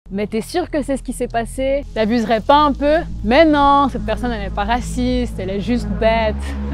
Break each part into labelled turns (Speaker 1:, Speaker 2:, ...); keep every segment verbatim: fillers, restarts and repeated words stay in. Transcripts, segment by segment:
Speaker 1: Mais t'es sûr que c'est ce qui s'est passé? T'abuserais pas un peu? Mais non, cette personne elle n'est pas raciste, elle est juste bête.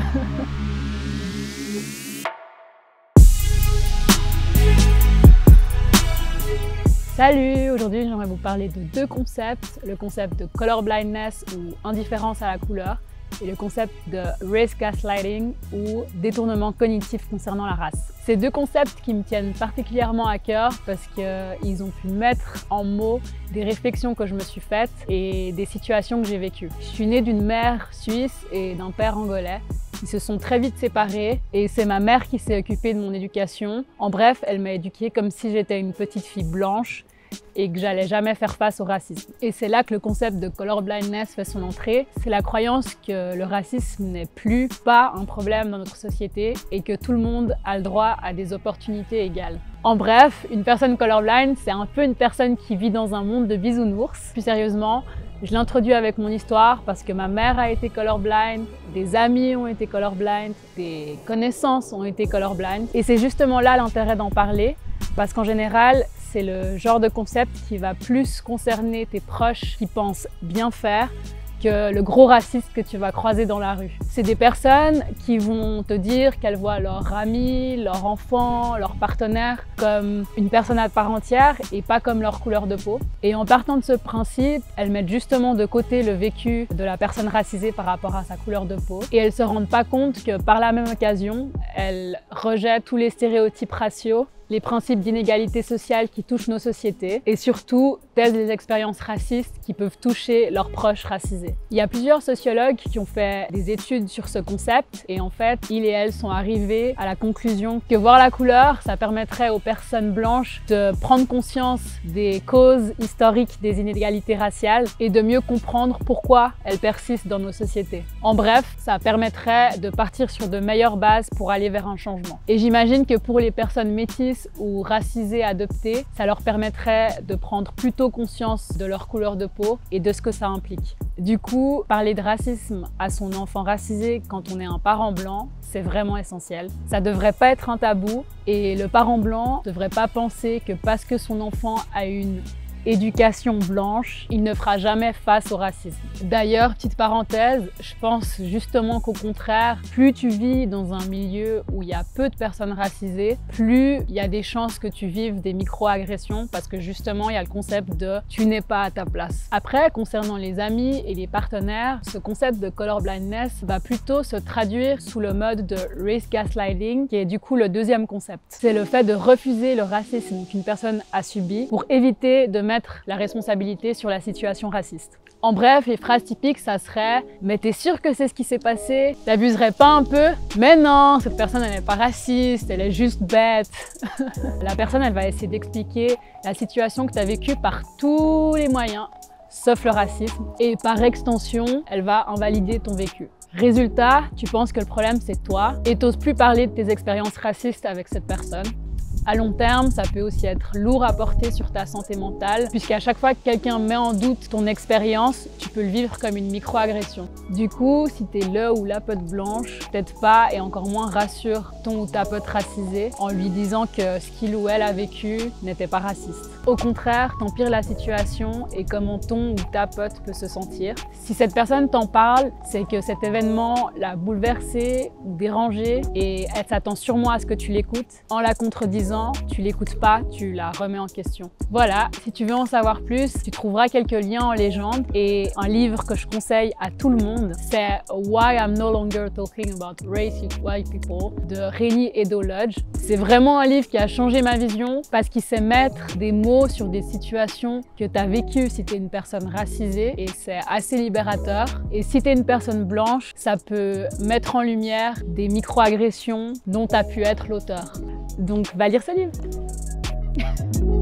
Speaker 1: Salut! Aujourd'hui j'aimerais vous parler de deux concepts, le concept de color blindness ou indifférence à la couleur et le concept de race gaslighting ou détournement cognitif concernant la race. Ces deux concepts qui me tiennent particulièrement à cœur parce qu'ils ont pu mettre en mots des réflexions que je me suis faites et des situations que j'ai vécues. Je suis née d'une mère suisse et d'un père angolais. Ils se sont très vite séparés et c'est ma mère qui s'est occupée de mon éducation. En bref, elle m'a éduquée comme si j'étais une petite fille blanche et que j'allais jamais faire face au racisme. Et c'est là que le concept de color blindness fait son entrée. C'est la croyance que le racisme n'est plus pas un problème dans notre société et que tout le monde a le droit à des opportunités égales. En bref, une personne colorblind, c'est un peu une personne qui vit dans un monde de bisounours. Plus sérieusement, je l'introduis avec mon histoire parce que ma mère a été colorblind, des amis ont été colorblind, des connaissances ont été colorblind. Et c'est justement là l'intérêt d'en parler parce qu'en général, c'est le genre de concept qui va plus concerner tes proches qui pensent bien faire que le gros raciste que tu vas croiser dans la rue. C'est des personnes qui vont te dire qu'elles voient leur ami, leur enfant, leur partenaire comme une personne à part entière et pas comme leur couleur de peau. Et en partant de ce principe, elles mettent justement de côté le vécu de la personne racisée par rapport à sa couleur de peau. Et elles se rendent pas compte que par la même occasion, elles rejettent tous les stéréotypes raciaux, les principes d'inégalité sociale qui touchent nos sociétés et surtout taisent les expériences racistes qui peuvent toucher leurs proches racisés. Il y a plusieurs sociologues qui ont fait des études sur ce concept et en fait, ils et elles sont arrivés à la conclusion que voir la couleur, ça permettrait aux personnes blanches de prendre conscience des causes historiques des inégalités raciales et de mieux comprendre pourquoi elles persistent dans nos sociétés. En bref, ça permettrait de partir sur de meilleures bases pour aller vers un changement. Et j'imagine que pour les personnes métisses ou racisés adoptés, ça leur permettrait de prendre plutôt conscience de leur couleur de peau et de ce que ça implique. Du coup, parler de racisme à son enfant racisé quand on est un parent blanc, c'est vraiment essentiel. Ça devrait pas être un tabou et le parent blanc ne devrait pas penser que parce que son enfant a une éducation blanche, il ne fera jamais face au racisme. D'ailleurs, petite parenthèse, je pense justement qu'au contraire, plus tu vis dans un milieu où il y a peu de personnes racisées, plus il y a des chances que tu vives des micro-agressions parce que justement, il y a le concept de « tu n'es pas à ta place ». Après, concernant les amis et les partenaires, ce concept de color blindness va plutôt se traduire sous le mode de race gaslighting, qui est du coup le deuxième concept. C'est le fait de refuser le racisme qu'une personne a subi pour éviter de mettre la responsabilité sur la situation raciste. En bref, les phrases typiques, ça serait « mais t'es sûr que c'est ce qui s'est passé? T'abuserais pas un peu? Mais non, cette personne elle n'est pas raciste, elle est juste bête. » La personne elle va essayer d'expliquer la situation que tu as vécue par tous les moyens, sauf le racisme, et par extension, elle va invalider ton vécu. Résultat, tu penses que le problème c'est toi et t'oses plus parler de tes expériences racistes avec cette personne. À long terme, ça peut aussi être lourd à porter sur ta santé mentale, puisqu'à chaque fois que quelqu'un met en doute ton expérience, tu peux le vivre comme une micro-agression. Du coup, si t'es le ou la pote blanche, t'aide pas et encore moins rassure ton ou ta pote racisée en lui disant que ce qu'il ou elle a vécu n'était pas raciste. Au contraire, t'empires la situation et comment ton ou ta pote peut se sentir. Si cette personne t'en parle, c'est que cet événement l'a bouleversée ou dérangée et elle s'attend sûrement à ce que tu l'écoutes. En la contredisant, tu l'écoutes pas, tu la remets en question. Voilà, si tu veux en savoir plus, tu trouveras quelques liens en légende et un livre que je conseille à tout le monde, c'est Why I'm No Longer Talking About Racist White People de Rennie Edo-Lodge. C'est vraiment un livre qui a changé ma vision parce qu'il sait mettre des mots sur des situations que tu as vécues si tu es une personne racisée et c'est assez libérateur. Et si tu es une personne blanche, ça peut mettre en lumière des micro-agressions dont tu as pu être l'auteur. Donc, va lire ce livre.